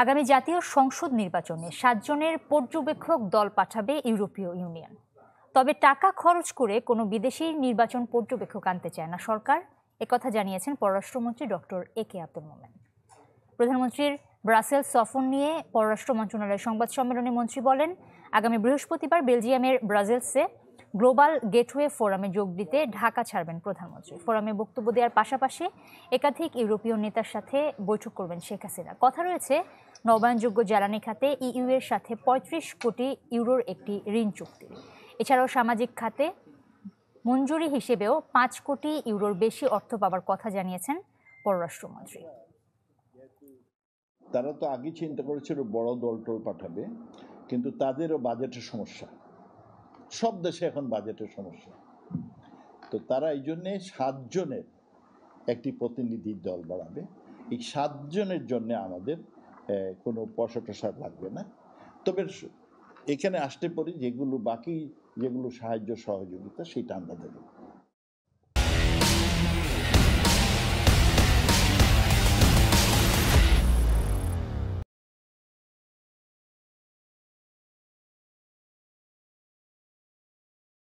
আগামী জাতীয় সংসদ নির্বাচনে 7 জনের পর্যবেক্ষক দল পাঠাবে ইউরোপীয় ইউনিয়ন। তবে টাকা খরচ করে কোনো বিদেশি নির্বাচন পর্যবেক্ষক আনতে চায় না সরকার, একথা জানিয়েছেন পররাষ্ট্রমন্ত্রী ডক্টর একে আব্দুল মোমেন। প্রধানমন্ত্রীর ব্রাসেলস সফর নিয়ে পররাষ্ট্র মন্ত্রণালয়ের সংবাদ সম্মেলনে মন্ত্রী বলেন, আগামী বৃহস্পতিবার বেলজিয়ামের ব্রাসেলসে গ্লোবাল গেটওয়ে ফোরামে যোগ দিতে ঢাকা ছাড়বেন প্রধানমন্ত্রী। ফোরামে বক্তব্য দেওয়ার পাশাপাশি একাধিক ইউরোপীয় নেতার সাথে বৈঠক করবেন শেখ হাসিনা। কথা রয়েছে নবায়নযোগ্য জ্বালানি খাতে ইইউ এর সাথে 35 কোটি ইউরোর একটি ঋণ চুক্তি। এছাড়াও সামাজিক খাতে মঞ্জুরি হিসেবেও 5 কোটি ইউরোর বেশি অর্থ পাবার কথা জানিয়েছেন পররাষ্ট্রমন্ত্রী। তারা তো আগে চিন্তা করেছিল বড় দলটল পাঠাবে, কিন্তু তাদেরও বাজেটের সমস্যা। সব দেশে এখন বাজেটের সমস্যা। তো তারা এই জন্যে 7 জনের একটি প্রতিনিধি দল বাড়াবে। এই 7 জনের জন্য আমাদের কোনো পয়সা টসা লাগবে না। তবে এখানে আসতে পারি যেগুলো বাকি যেগুলো সাহায্য সহযোগিতা সেটা আমরা দেবো।